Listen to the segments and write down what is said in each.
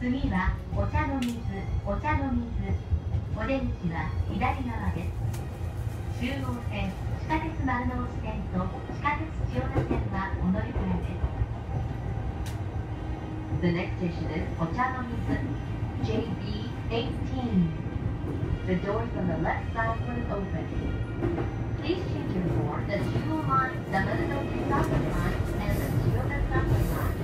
次はお茶の水、お茶の水。お出口は左側です。中央線、地下鉄丸の内線と地下鉄千代田線はお乗り換えです。The next station is お茶の水 JB18. The doors on the left side will open. Please change your for the Jewel Line, the Marunochi Subway Line, and the Chiyoda Subway Line.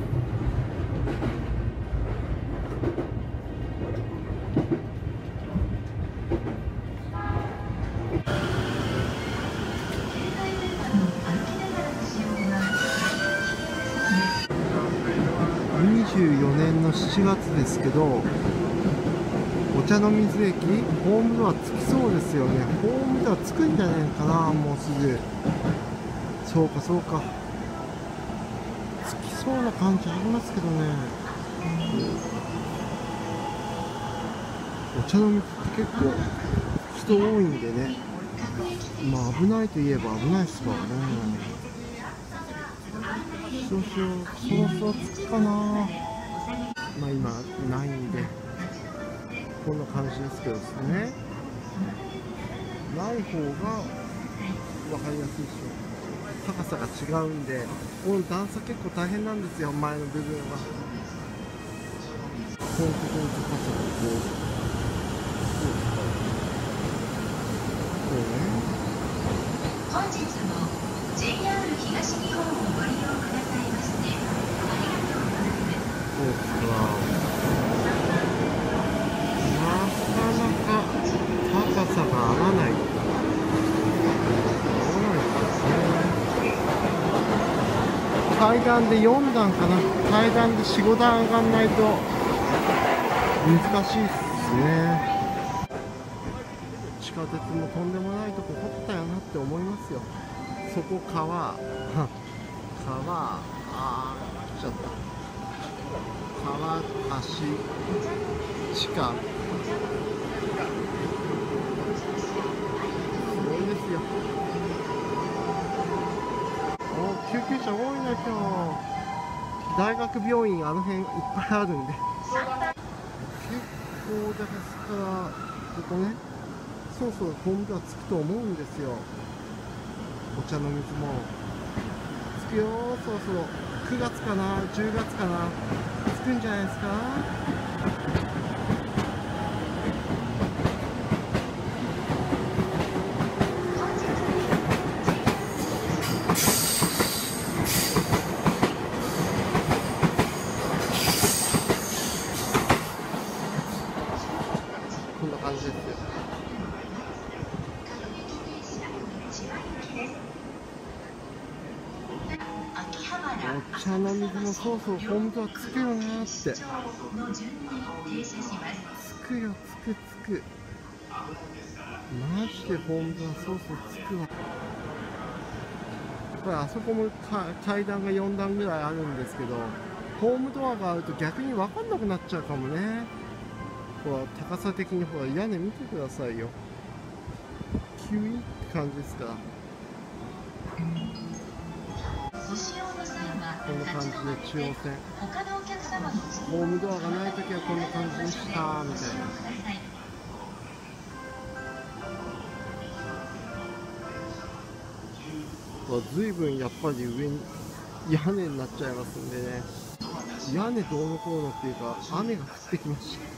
24年の7月ですけど、お茶の水駅ホームドア着きそうですよね。ホームドア着くんじゃないかな、もうすぐ。そうかそうか、着きそうな感じありますけどね。お茶の水って結構人多いんでね、まあ危ないといえば危ないですからね。少々そろそろ着くかな。まあ今ないんでこんな感じですけどですね。ない方が分かりやすいでしょ。高さが違うんで、この段差結構大変なんですよ、前の部分は。このところの高さがこうね。 本日も JR 東日本をご利用くださいましてありがとうございます。 そうですか。なかなか高さが合わない。階段で4段かな。階段で4、5段上がんないと難しいっすね。地下鉄もとんでもないとこ掘ったよなって思いますよ。そこ川来ちゃった。川、橋、地下、すごいですよ。救急車多いな今日。大学病院あの辺いっぱいあるんで、結構ですから、ここね、そろそろホームドア着くと思うんですよ。お茶の水も着くよ。そろそろ9月かな10月かな、着くんじゃないですか。こんな感じですよ。お茶の水もそうそうホームドア着くよなーって。着くよ、着く。マジでホームドアそうそう着くわ。やっぱりあそこも階段が4段ぐらいあるんですけど、ホームドアがあると逆に分かんなくなっちゃうかもね。ほら高さ的にほら屋根見てくださいよ。キュイって感じですから。こんな感じで中央線、ホームドアがないときはこんな感じでしたみたいな。ずいぶんやっぱり上に屋根になっちゃいますんでね。屋根どうのこうのっていうか雨が降ってきました。